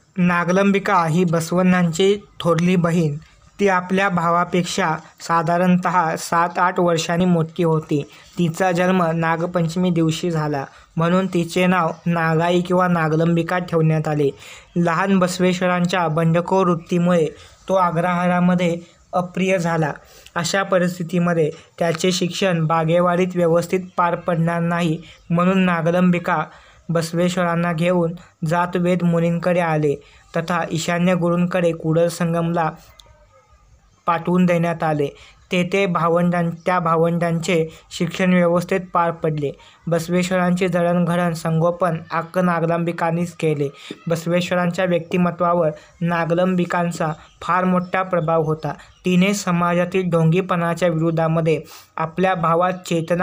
नागलंबिका ही बसवण्णांची थोरली बहीण. ती आपल्या भावापेक्षा साधारणतः 7-8 वर्षांनी मोठी होती. तिचा जन्म नागपंचमी दिवशी झाला, म्हणून तिचे नाव नागाई किंवा नागलंबिका ठेवण्यात आले. लहान बसवेश्वरांच्या बंडखोर वृत्तीमुळे तो अग्रहारामध्ये अप्रिय झाला. अशा परिस्थितीमध्ये त्याचे शिक्षण बागेवाडीत व्यवस्थित पार पडणार नाही, म्हणून नागलंबिका बसवेश्वरांना घेऊन जातवेद मुनींकडे आले तथा ईशान्य गुरूंकडे कुडलसंगमला पाठवून देण्यात आले. तेथे त्या भावंडांचे शिक्षण व्यवस्थेत पार पडले. बसवेश्वरांचे जडणघडण संगोपन अक्क नागलंबिकांनीच केले. बसवेश्वरांच्या व्यक्तिमत्वावर नागलंबिकांचा फार मोठा प्रभाव होता. तिने समाजातील ढोंगीपणाच्या विरोधामध्ये आपल्या भावात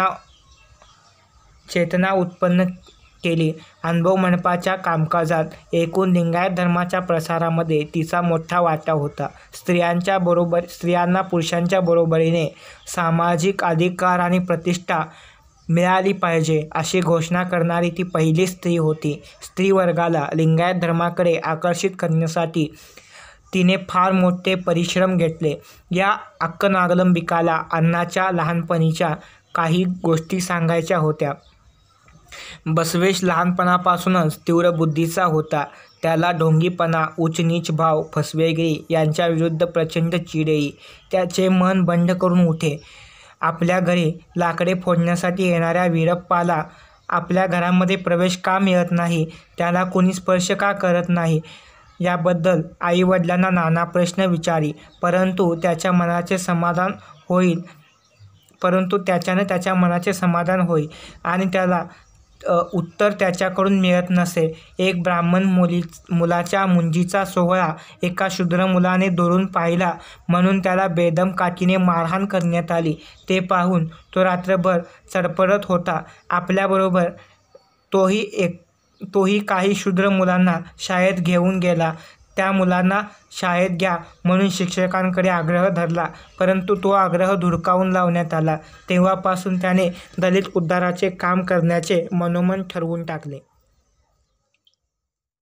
चेतना उत्पन्न केली. अनुभव मंडपाच्या कामकाजात एकूण लिंगायत धर्माच्या प्रसारामध्ये तिचा मोठा वाटा होता. स्त्रियांना पुरुषांच्या बरोबरीने सामाजिक अधिकार आणि प्रतिष्ठा मिळाली पाहिजे अशी घोषणा करणारी ती पहिली स्त्री होती. स्त्रीवर्गाला लिंगायत धर्माकडे आकर्षित करण्यासाठी तिने फार मोठे परिश्रम घेतले. या अक्क नागलंबिकाला अण्णाच्या लहानपणीच्या काही गोष्टी सांगायच्या होत्या. बसवेश लहानपणापासूनच तीव्र बुद्धीचा होता. त्याला ढोंगीपणा, उच्च-नीच भाव, फसवेगिरी यांच्याविरुद्ध प्रचंड चीड येई. त्याचे मन बंड करून उठे. आपल्या घरी लाकडे फोडण्यासाठी येणाऱ्या वीरप्पाला आपल्या घरामध्ये प्रवेश का मिळत नाही, त्याला कोणी स्पर्श का करत नाही, याबद्दल आईवडिलांना नाना प्रश्न विचारी. परंतु त्याच्या मनाचे समाधान होई आणि त्याला उत्तर त्याच्याकडून मिळत नसे. एक ब्राह्मण मुलाच्या मुंजीचा सोहळा एका शूद्र मुलाने दुरून पाहिला, म्हणून त्याला बेदम काठीने मारहाण करण्यात आली. ते पाहून तो रात्रभर चडपडत होता. आपल्याबरोबर तोही काही शूद्र मुलांना शाळेत घेऊन गेला. त्या मुलांना शाळेत घ्या म्हणून शिक्षकांकडे आग्रह धरला, परंतु तो आग्रह धुडकावून लावण्यात आला. तेव्हापासून त्याने दलित उद्धाराचे काम करण्याचे मनोमन ठरवून टाकले.